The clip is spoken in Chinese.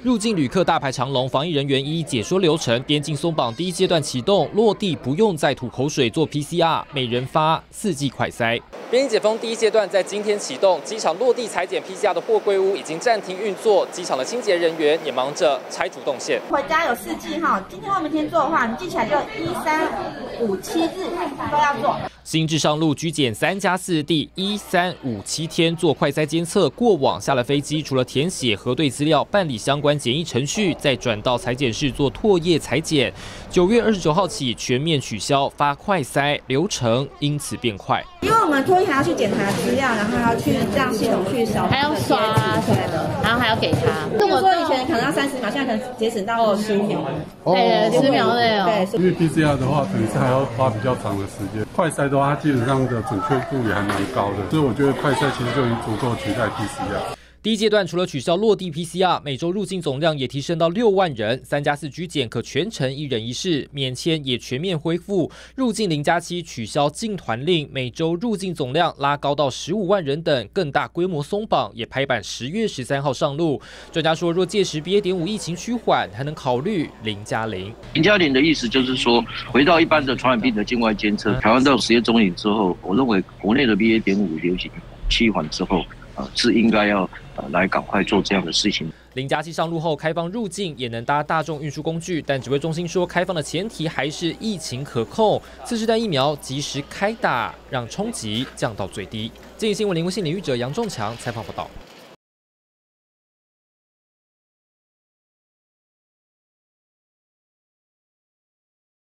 入境旅客大排长龙，防疫人员一一解说流程。边境松绑第一阶段启动，落地不用再吐口水做 PCR， 每人发4剂快筛。边境解封第一阶段在今天启动，机场落地采检 PCR 的货柜屋已经暂停运作，机场的清洁人员也忙着拆除动线。 回家有4剂哈，今天或明天做的话，你记起来就1、3、5、7日都要做。 新制上路居检3+4，第1、3、5、7天做快筛监测，过往下了飞机，除了填写核对资料、办理相关检疫程序，再转到采检室做唾液采检。9月29号起全面取消发快筛，流程因此变快。 因为我们唾液还要去检查资料，然后还要去让系统去扫， 还要刷啊什么的，然后还要给他。 比如说以前可能要30秒，现在可能节省到15秒。 对，10秒内哦。 对， 因为 PCR 的话，可能是还要花比较长的时间。快筛的话，它基本上的准确度也还蛮高的，所以我觉得快筛其实就已经足够取代 PCR。 第一阶段除了取消落地 PCR， 每周入境总量也提升到6万人，3+4居检可全程1人1室，免签也全面恢复，入境0+7取消禁团令，每周入境总量拉高到15万人等，更大规模松绑也拍板10月13号上路。专家说，若届时 BA.5 疫情趋缓，还能考虑0+0。 0+0的意思就是说，回到一般的传染病的境外监测，台湾到10月中旬之后，我认为国内的 BA.5 流行趋缓之后，是应该要来赶快做这样的事情。 0+7上路后，开放入境也能搭大众运输工具，但指挥中心说，开放的前提还是疫情可控，次世代疫苗及时开打，让冲击降到最低。今日新闻林文信、领域者杨仲强采访报道。